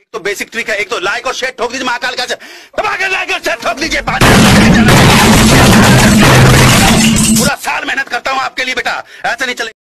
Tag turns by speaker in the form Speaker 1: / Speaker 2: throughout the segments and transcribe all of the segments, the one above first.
Speaker 1: तो basic trick है, एक तो लाइक और शेयर ठोक दीजिए, महाकाल का दबाकर लाइक और शेयर ठोक दीजिए। पूरा साल मेहनत करता हूँ आपके लिए बेटा, ऐसा नहीं चलेगा।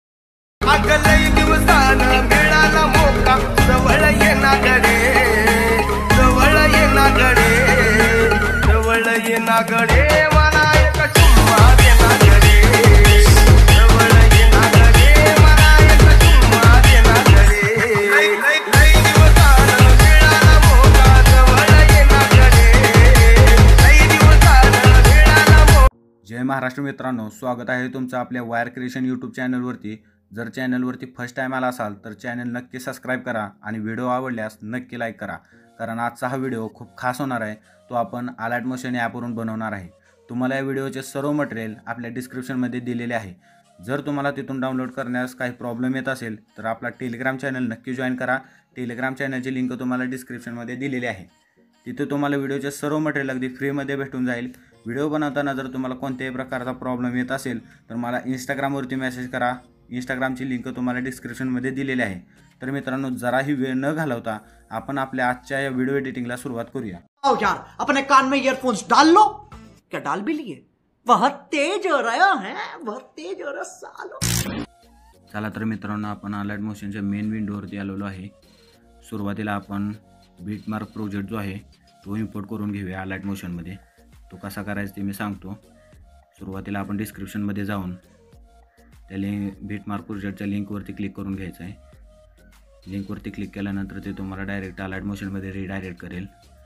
Speaker 2: जय महाराष्ट्र मित्रांनो, स्वागत आहे तुमचं आपल्या वायर क्रिएशन यूट्यूब चॅनलवरती। जर चॅनलवरती फर्स्ट टाइम आला असाल तर चॅनल नक्की सबस्क्राइब करा आणि व्हिडिओ आवडल्यास नक्की लाईक करा, कारण आजचा हा व्हिडिओ खूप खास होणार आहे। तो आपण अलर्ट मोशन ॲपवरून बनवणार आहे। तुम्हाला या व्हिडिओचे सर्व मटेरियल आपल्या डिस्क्रिप्शनमध्ये दिलेले आहे। जर तुम्हाला तिथून डाउनलोड करण्यास काही प्रॉब्लेम येत असेल तर आपला टेलिग्राम चॅनल नक्की जॉइन करा। टेलिग्राम चॅनलची लिंक तुम्हाला डिस्क्रिप्शनमध्ये दिलेली आहे। तिथे तुम्हाला व्हिडिओचे सर्व मटेरियल अगदी फ्रीमध्ये भेटून जाईल। व्हिडिओ बनवताना जर तुम्हाला कोणत्याही प्रकारचा प्रॉब्लेम येत असेल तर मला इंस्टाग्रामवरती मेसेज करा। इंस्टाग्रामची लिंक तुम्हाला डिस्क्रिप्शनमध्ये दिलेली आहे। तर मित्रांनो, जराही वेळ न घालवता आपण आपल्या आजच्या या व्हिडिओ एडिटिंगला सुरुवात करूया।
Speaker 3: आओ यार, अपने कान में ईयरफोन्स डाल लो। क्या डाल भी लिए? बहुत तेज हो रहा है, बहुत तेज हो रहा सालो।
Speaker 2: चला तर मित्रांनो, आपण अलर्ट मोशनच्या मेन विंडोवरती आलेलो आहे। सुरुवातीला आपण बीटमार्क प्रोजेक्ट जो आहे तो इम्पोर्ट करून घेऊया अलर्ट मोशनमध्ये। तो कसा करायचा ते मी सांगतो। सुरुवातीला आपण डिस्क्रिप्शनमध्ये जाऊन त्या बीटमार्क प्रोजेक्टच्या लिंकवरती क्लिक करून घ्यायचं आहे। लिंकवरती क्लिक केल्यानंतर ते तुम्हाला डायरेक्ट अलर्ट मोशनमध्ये रिडायरेक्ट करेल।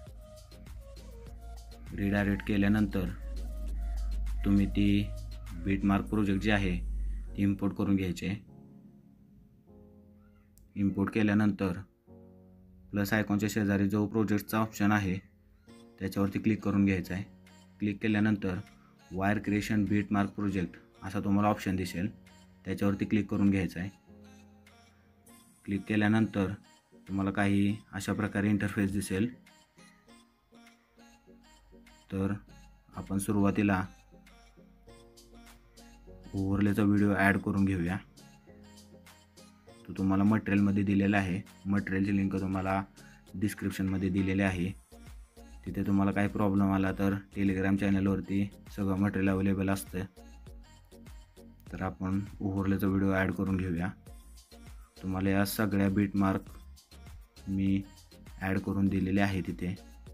Speaker 2: रिडायरेक्ट केल्यानंतर तुम्ही ती बीटमार्क प्रोजेक्ट जे आहे ती इम्पोर्ट करून घ्यायचे। इम्पोर्ट केल्यानंतर प्लस आयकॉनच्या शेजारी जो प्रोजेक्टचा ऑप्शन आहे त्याच्यावरती क्लिक करून घ्यायचा आहे। क्लिक केल्यानंतर वायर क्रिएशन बीटमार्क प्रोजेक्ट असा तुम्हाला ऑप्शन दिसेल, त्याच्यावरती क्लिक करून घ्यायचा आहे। क्लिक केल्यानंतर तुम्हाला काही अशा प्रकारे इंटरफेस दिसेल। तर आपण सुरुवातीला ओव्हरलेचा व्हिडिओ ॲड करून घेऊया। तो तुम्हाला मटेरियलमध्ये दिलेला आहे। मटेरियलची लिंक तुम्हाला डिस्क्रिप्शनमध्ये दिलेली आहे। तिथे तुम्हाला काही प्रॉब्लेम आला तर टेलिग्राम चॅनलवरती सगळं मटेरियल अवेलेबल असतं। तर आपण ओव्हरलेचा व्हिडिओ ॲड करून घेऊया। तुम्हाला या सगळ्या बीटमार्क मी ॲड करून दिलेले आहे। तिथे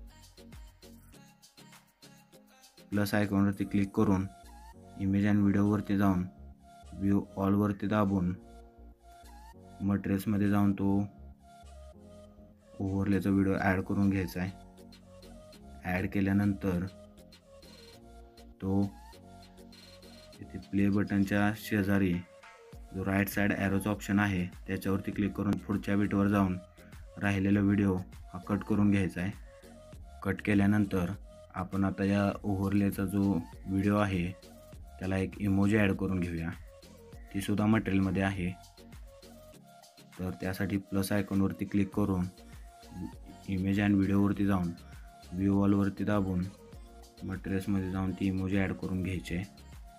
Speaker 2: प्लस आयकॉनवरती क्लिक करून इमेज अँड व्हिडिओवरती जाऊन व्ह्यू ऑलवरती दाबून मटेरियल्समध्ये जाऊन तो ओव्हरलेचा व्हिडिओ ॲड करून घ्यायचा आहे। ॲड केल्यानंतर तो इथे प्ले बटनच्या शेजारी जो राईट साईड ॲरोचा ऑप्शन आहे त्याच्यावरती क्लिक करून पुढच्या बीटवर जाऊन राहिलेला व्हिडिओ हा कट करून घ्यायचा आहे। कट केल्यानंतर आपण आता या ओव्हरलेचा जो व्हिडिओ आहे त्याला एक इमोजी ॲड करून घेऊया। ती सुद्धा मटेरियलमध्ये आहे। तर त्यासाठी प्लस आयकॉनवरती क्लिक करून इमेज अँड व्हिडिओवरती जाऊन व्ह्यू ऑलवरती दाबून मटेरियल्समध्ये जाऊन ती इमोजी ॲड करून घ्यायची आहे।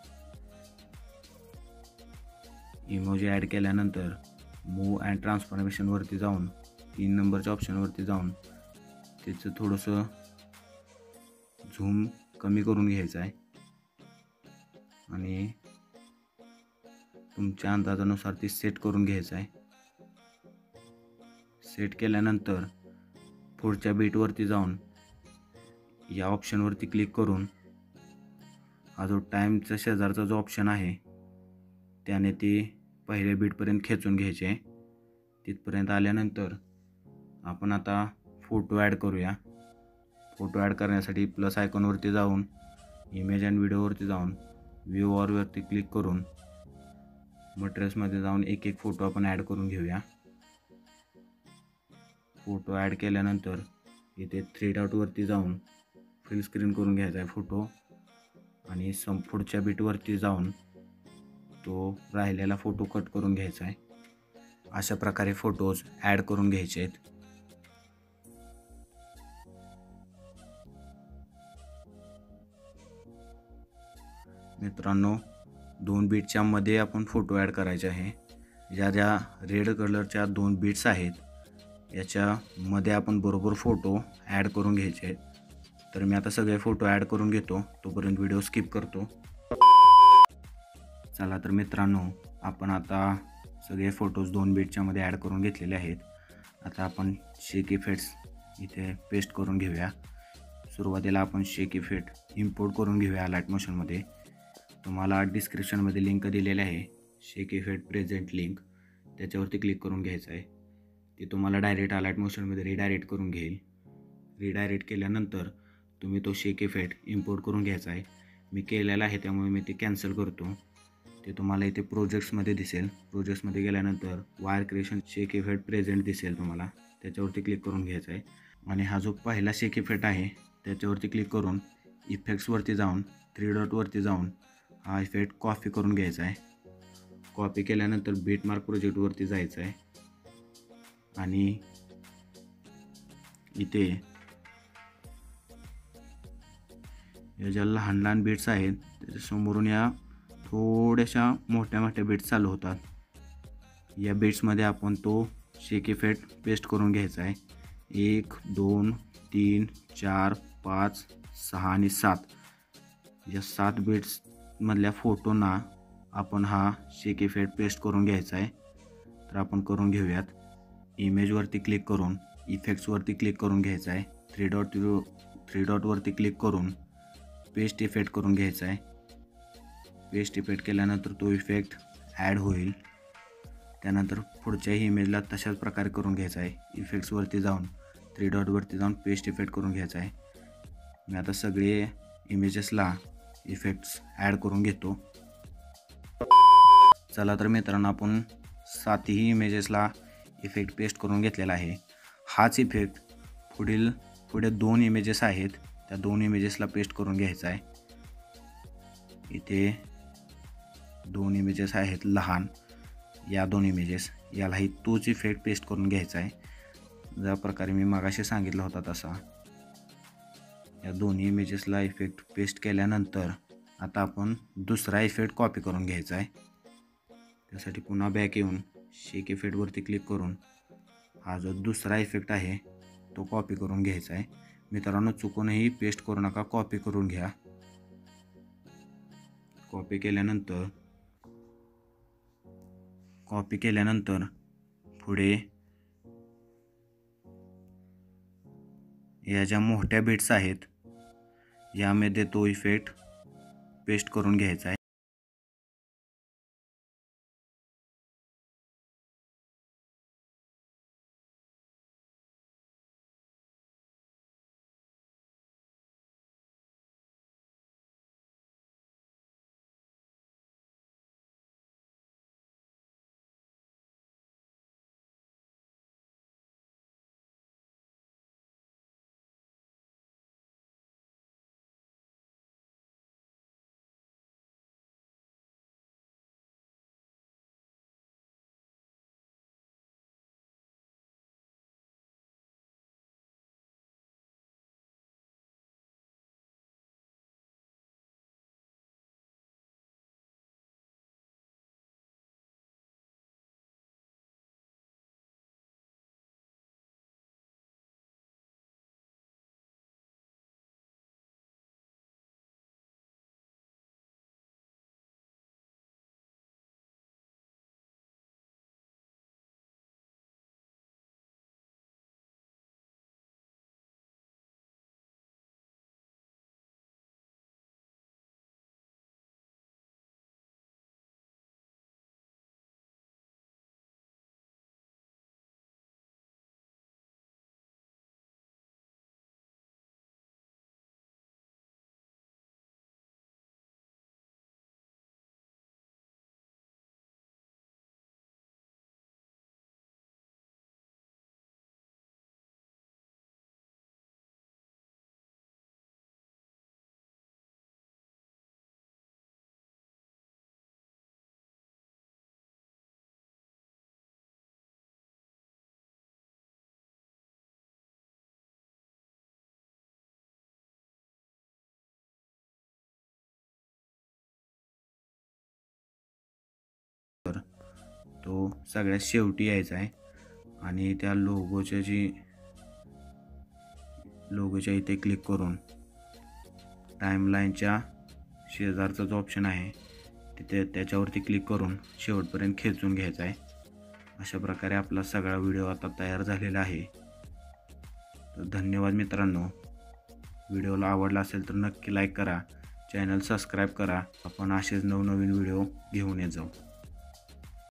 Speaker 2: इमोजी ॲड केल्यानंतर मूव्ह अँड ट्रान्सफॉर्मेशनवरती जाऊन 3 नंबरच्या ऑप्शनवरती जाऊन त्याचं थोडंसं झूम कमी करून घ्यायचं आहे आणि तुमच्या अंदाजानुसार ती सेट करून घ्यायचं आहे। सेट केल्यानंतर पुढच्या बीटवरती जाऊन या ऑप्शनवरती क्लिक करून हा जो टाईमचा शेजारचा जो ऑप्शन आहे त्याने ती पहिल्या बीटपर्यंत खेचून घ्यायचे। तिथपर्यंत आल्यानंतर आपण आता फोटो ॲड करूया। फोटो ॲड करण्यासाठी प्लस आयकॉनवरती जाऊन इमेज अँड व्हिडिओवरती जाऊन व्ह्यू ऑलवरती क्लिक करून मटेरियल्समध्ये जाऊन एक एक फोटो आपण ॲड करून घेऊया। फोटो ॲड केल्यानंतर इथे 3 डॉटवरती जाऊन फुल स्क्रीन करून घ्यायचा आहे फोटो आणि पुढच्या बीटवरती जाऊन तो राहिलेला फोटो कट करून घ्यायचा आहे। अशा प्रकारे फोटोज ॲड करून घ्यायचे आहेत। मित्रांनो, 2 बीटच्या मध्ये आपण फोटो ॲड करायचे आहे। ज्या रेड कलरच्या 2 बीट्स आहेत याच्यामध्ये आपण बरोबर फोटो ॲड करून घ्यायचे आहेत. तर मी आता सगळे फोटो ॲड करून घेतो, तोपर्यंत व्हिडिओ स्किप करतो. चला तर मित्रांनो, आपण आता सगळे फोटोज 2 बीटच्या मध्ये ॲड करून घेतलेले आहेत. आता आपण शेक इफेक्ट्स इथे पेस्ट करून घेऊया. सुरुवातीला आपण शेक इफेक्ट इम्पोर्ट करून घेऊया लाईट मोशनमध्ये. तुम्हाला डिस्क्रिप्शनमध्ये लिंक दिलेली आहे, शेक इफेक्ट प्रेझेंट लिंक. त्याच्यावरती क्लिक करून घ्यायचं आहे. ती तुम्हाला डायरेक्ट लाईट मोशनमध्ये रिडायरेक्ट करून घेईल. रिडायरेक्ट केल्यानंतर तुम्ही तो शेक इफेक्ट इम्पोर्ट करून घ्यायचा आहे. मी केलेला आहे त्यामुळे मी ते कॅन्सल करतो. ते तुम्हाला इथे प्रोजेक्ट्समध्ये दिसेल. प्रोजेक्ट्समध्ये गेल्यानंतर wire creation shake effect present दिसेल तुम्हाला. त्याच्यावरती क्लिक करून घ्यायचा आहे आणि हा जो पहिला शेक इफेक्ट आहे त्याच्यावरती क्लिक करून इफेक्ट्सवरती जाऊन 3 डॉटवरती जाऊन हा इफेक्ट कॉपी करून घ्यायचा आहे. कॉपी केल्यानंतर बीटमार्क प्रोजेक्टवरती जायचं आहे आणि इथे या ज्या लहान लहान बीट्स आहेत त्याच्यासमोरून या थोड्याशा मोठ्या मोठ्या बीट्स चालू होतात. या बीट्समध्ये आपण तो शेक इफेक्ट पेस्ट करून घ्यायचा आहे. 1 2 3 4 5 6 आणि 7 या 7 बीट्समधल्या फोटोंना आपण हा शेक इफेक्ट पेस्ट करून घ्यायचा आहे. तर आपण करून घेऊयात. इमेजवरती क्लिक करून इफेक्ट्सवरती क्लिक करून घ्यायचं आहे. 3 डॉटवरती क्लिक करून पेस्ट इफेक्ट करून घ्यायचा आहे. पेस्ट इफेक्ट केल्यानंतर तो इफेक्ट ॲड होईल. त्यानंतर पुढच्याही इमेजला तशाच प्रकारे करून घ्यायचा आहे. इफेक्ट्सवरती जाऊन 3 डॉटवरती जाऊन पेस्ट इफेक्ट करून घ्यायचा आहे. मी आता सगळे इमेजेसला इफेक्ट्स ॲड करून घेतो. चला तर मित्रांनो, आपण 7ही इमेजेसला इफेक्ट पेस्ट करून घेतलेला आहे. हाच इफेक्ट पुढे 2 इमेजेस आहेत त्या 2 इमेजेसला पेस्ट करून घ्यायचा आहे. इथे 2 इमेजेस आहेत लहान, या 2 इमेजेस यालाही तोच इफेक्ट पेस्ट करून घ्यायचा आहे. ज्या प्रकारे मी मागाशी सांगितला होता तसा या दोन्ही इमेजेसला इफेक्ट पेस्ट केल्यानंतर आता आपण दुसरा इफेक्ट कॉपी करून घ्यायचा आहे. त्यासाठी पुन्हा बॅक येऊन शेक इफेक्टवरती क्लिक करून हा जो दुसरा इफेक्ट आहे तो कॉपी करून घ्यायचा आहे. मित्रांनो, चुकूनही पेस्ट करू नका, कॉपी करून घ्या. कॉपी केल्यानंतर पुढे या ज्या मोठ्या बिट्स आहेत यामध्ये तो इफेक्ट पेस्ट करून घ्यायचा आहे. तो सगळ्यात शेवटी यायचा आहे आणि त्या लोगोच्या इथे क्लिक करून टाईमलाईनच्या शेजारचा जो ऑप्शन आहे तिथे त्याच्यावरती क्लिक करून शेवटपर्यंत खेचून घ्यायचा आहे. अशा प्रकारे आपला सगळा व्हिडिओ आता तयार झालेला आहे. तर धन्यवाद मित्रांनो. व्हिडिओला आवडला असेल तर नक्की लाईक करा, चॅनल सबस्क्राईब करा. आपण असेच नवनवीन व्हिडिओ घेऊन येत जाऊ.